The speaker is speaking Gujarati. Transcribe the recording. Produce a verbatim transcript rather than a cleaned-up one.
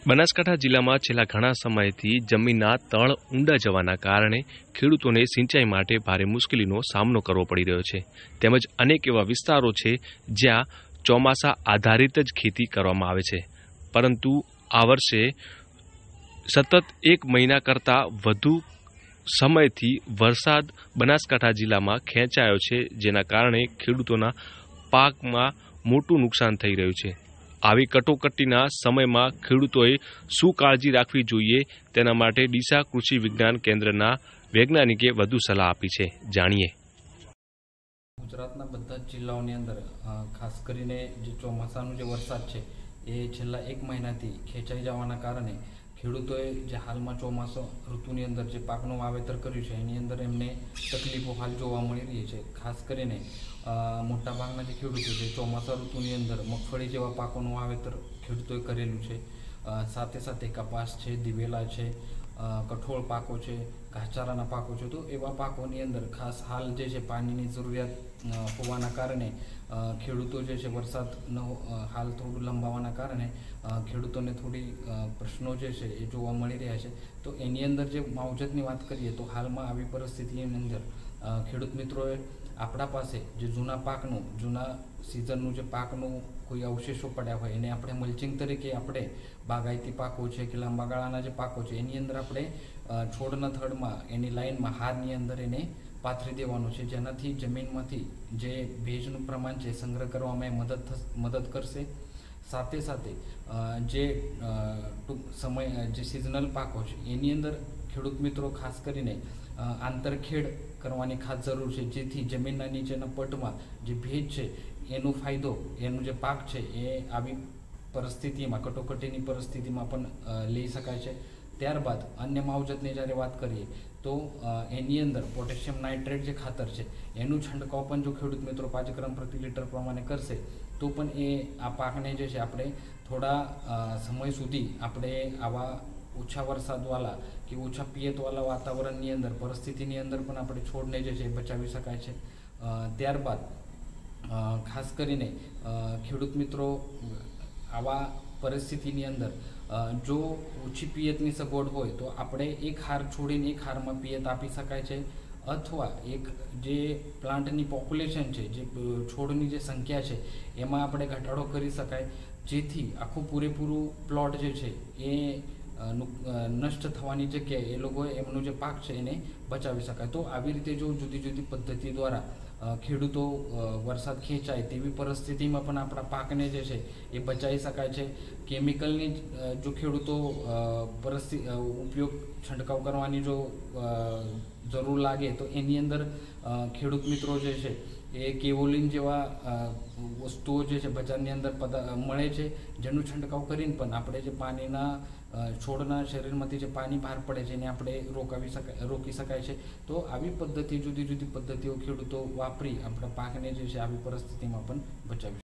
બનાસકાંઠા જિલ્લામાં છેલ્લા ઘણા સમયથી જમીનના તળ ઊંડા જવાના કારણે ખેડૂતોને સિંચાઈ માટે ભારે મુશ્કેલીનો સામનો કરવો પડી રહ્યો છે. તેમજ અનેક એવા વિસ્તારો છે જ્યાં ચોમાસા આધારિત જ ખેતી કરવામાં આવે છે, પરંતુ આ વર્ષે સતત એક મહિના કરતાં વધુ સમયથી વરસાદ બનાસકાંઠા જિલ્લામાં ખેંચાયો છે, જેના કારણે ખેડૂતોના પાકમાં મોટું નુકસાન થઈ રહ્યું છે. આવી કટોકટીના સમયમાં ખેડૂતોએ શું કાળજી રાખવી જોઈએ તેના માટે ડીસા કૃષિ વિજ્ઞાન કેન્દ્રના વૈજ્ઞાનિકે વધુ સલાહ આપી છે. જાણીએ. ગુજરાતના બધા જ જિલ્લાઓની અંદર ખાસ કરીને જે ચોમાસાનો જે વરસાદ છે એ છેલ્લા એક મહિનાથી ખેંચાઈ જવાના કારણે ખેડૂતોએ જે હાલમાં ચોમાસા ઋતુની અંદર જે પાકનું વાવેતર કર્યું છે એની અંદર એમને તકલીફો હાલ જોવા મળી રહી છે. ખાસ કરીને મોટાભાગના જે ખેડૂતો છે ચોમાસા ઋતુની અંદર મગફળી જેવા પાકોનું વાવેતર ખેડૂતોએ કરેલું છે. સાથે સાથે કપાસ છે, દિવેલા છે, કઠોળ પાકો છે, ઘાસચારાના પાકો છે. તો એવા પાકોની અંદર ખાસ હાલ જે છે પાણીની જરૂરિયાત હોવાના કારણે ખેડૂતો જે છે વરસાદનો હાલ થોડું લંબાવાના કારણે ખેડૂતોને થોડી પ્રશ્નો જે છે એ જોવા મળી રહ્યા છે. તો એની અંદર જે માવજતની વાત કરીએ તો હાલમાં આવી પરિસ્થિતિની અંદર ખેડૂત મિત્રોએ આપણા પાસે જે જૂના પાકનું જૂના સિઝનનું જે પાકનું કોઈ અવશેષો પડ્યા હોય એને આપણે મલ્ચિંગ તરીકે આપણે બાગાયતી પાકો છે કે લાંબા ગાળાના જે પાકો છે એની અંદર આપણે છોડના થડમાં એની લાઇનમાં હારની અંદર એને પાથરી દેવાનું છે, જેનાથી જમીનમાંથી જે ભેજનું પ્રમાણ છે સંગ્રહ કરવામાં એ મદદ મદદ કરશે. સાથે સાથે જે ટૂંક સમય જે સિઝનલ પાકો છે એની અંદર ખેડૂત મિત્રો ખાસ કરીને આંતરખેડ કરવાની ખાસ જરૂર છે, જેથી જમીનના નીચેના પટમાં જે ભેજ છે એનો ફાયદો એનું જે પાક છે એ આવી પરિસ્થિતિમાં કટોકટીની પરિસ્થિતિમાં પણ લઈ શકાય છે. ત્યારબાદ અન્ય માવજતની જ્યારે વાત કરીએ તો એની અંદર પોટેશિયમ નાઇટ્રેટ જે ખાતર છે એનું છંટકાવ પણ જો ખેડૂત મિત્રો પાંચ ગ્રામ પ્રતિ લીટર પ્રમાણે કરશે તો પણ એ આ પાકને જે છે આપણે થોડા સમય સુધી આપણે આવા ઓછા વરસાદવાળા કે ઓછા પિયતવાળા વાતાવરણની અંદર પરિસ્થિતિની અંદર પણ આપણે છોડને જે છે એ બચાવી શકાય છે. ત્યારબાદ ખાસ કરીને ખેડૂત મિત્રો આવા પરિસ્થિતિની અંદર જો ઓછી પિયતની સગવડ હોય તો આપણે એક હાર છોડીને એક હારમાં પિયત આપી શકાય છે, અથવા એક જે પ્લાન્ટની પોપ્યુલેશન છે, જે છોડની જે સંખ્યા છે એમાં આપણે ઘટાડો કરી શકાય, જેથી આખું પૂરેપૂરું પ્લોટ જે છે એ નષ્ટ થવાની જગ્યાએ એ લોકોએ એમનો જે પાક છે એને બચાવી શકાય. તો આવી રીતે જો જુદી જુદી પદ્ધતિ દ્વારા ખેડૂતો વરસાદ ખેંચાય તેવી પરિસ્થિતિમાં પણ આપણા પાકને જે છે એ બચાવી શકાય છે. કેમિકલની જો ખેડૂતો પરિસ્થિતિ ઉપયોગ છંટકાવ કરવાની જો જરૂર લાગે તો એની અંદર ખેડૂત મિત્રો જે છે એ કેવોલિન જેવા વસ્તુઓ જે છે બજારની અંદર મળે છે, જેનું છંટકાવ કરીને પણ આપણે જે પાણીના છોડના શરીરમાંથી જે પાણી બહાર પડે છે એને આપણે રોકાવી શકાય રોકી શકાય છે. તો આવી પદ્ધતિ જુદી જુદી પદ્ધતિઓ ખેડૂતો વાપરી આપણા પાકને જે છે આવી પરિસ્થિતિમાં પણ બચાવી